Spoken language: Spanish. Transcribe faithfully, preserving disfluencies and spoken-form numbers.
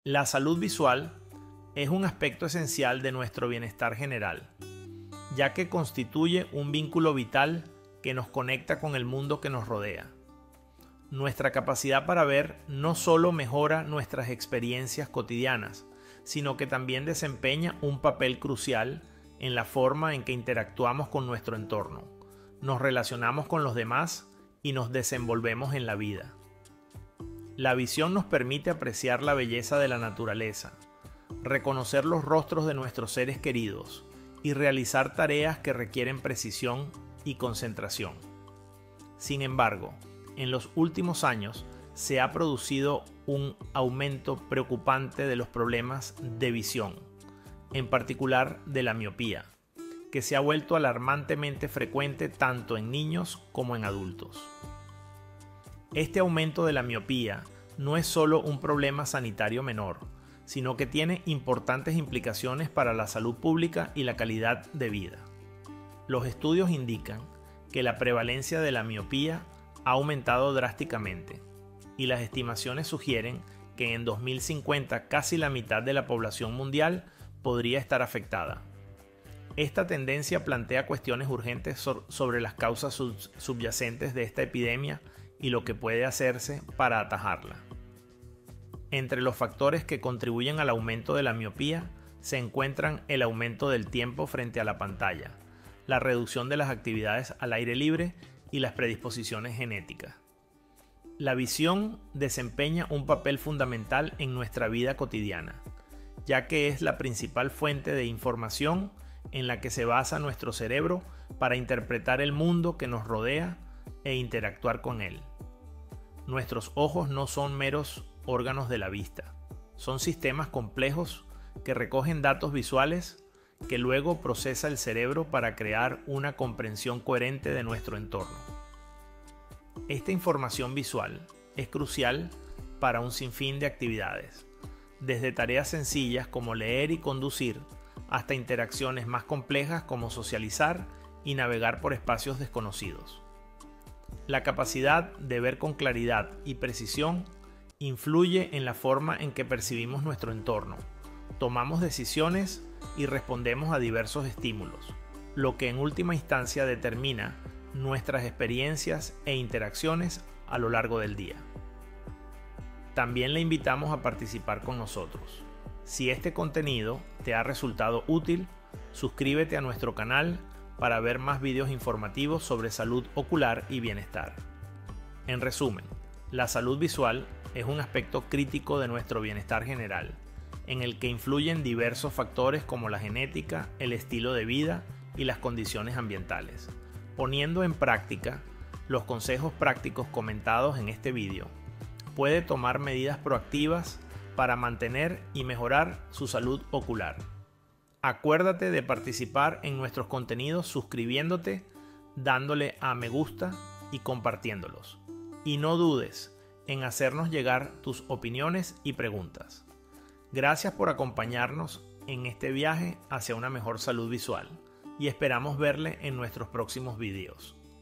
La salud visual es un aspecto esencial de nuestro bienestar general, ya que constituye un vínculo vital que nos conecta con el mundo que nos rodea. Nuestra capacidad para ver no solo mejora nuestras experiencias cotidianas, sino que también desempeña un papel crucial en la forma en que interactuamos con nuestro entorno, nos relacionamos con los demás y nos desenvolvemos en la vida. La visión nos permite apreciar la belleza de la naturaleza, reconocer los rostros de nuestros seres queridos y realizar tareas que requieren precisión y concentración. Sin embargo, en los últimos años se ha producido un aumento preocupante de los problemas de visión, en particular de la miopía, que se ha vuelto alarmantemente frecuente tanto en niños como en adultos. Este aumento de la miopía no es solo un problema sanitario menor, sino que tiene importantes implicaciones para la salud pública y la calidad de vida. Los estudios indican que la prevalencia de la miopía ha aumentado drásticamente, y las estimaciones sugieren que en dos mil cincuenta casi la mitad de la población mundial podría estar afectada. Esta tendencia plantea cuestiones urgentes sobre las causas subyacentes de esta epidemia y lo que puede hacerse para atajarla. Entre los factores que contribuyen al aumento de la miopía se encuentran el aumento del tiempo frente a la pantalla, la reducción de las actividades al aire libre y las predisposiciones genéticas. La visión desempeña un papel fundamental en nuestra vida cotidiana, ya que es la principal fuente de información en la que se basa nuestro cerebro para interpretar el mundo que nos rodea e interactuar con él. Nuestros ojos no son meros órganos de la vista, son sistemas complejos que recogen datos visuales que luego procesa el cerebro para crear una comprensión coherente de nuestro entorno. Esta información visual es crucial para un sinfín de actividades, desde tareas sencillas como leer y conducir, hasta interacciones más complejas como socializar y navegar por espacios desconocidos. La capacidad de ver con claridad y precisión influye en la forma en que percibimos nuestro entorno, tomamos decisiones y respondemos a diversos estímulos, lo que en última instancia determina nuestras experiencias e interacciones a lo largo del día. También le invitamos a participar con nosotros. Si este contenido te ha resultado útil, suscríbete a nuestro canal para ver más videos informativos sobre salud ocular y bienestar. En resumen, la salud visual es un aspecto crítico de nuestro bienestar general, en el que influyen diversos factores como la genética, el estilo de vida y las condiciones ambientales. Poniendo en práctica los consejos prácticos comentados en este video, puede tomar medidas proactivas para mantener y mejorar su salud ocular. Acuérdate de participar en nuestros contenidos suscribiéndote, dándole a me gusta y compartiéndolos. Y no dudes en hacernos llegar tus opiniones y preguntas. Gracias por acompañarnos en este viaje hacia una mejor salud visual y esperamos verle en nuestros próximos videos.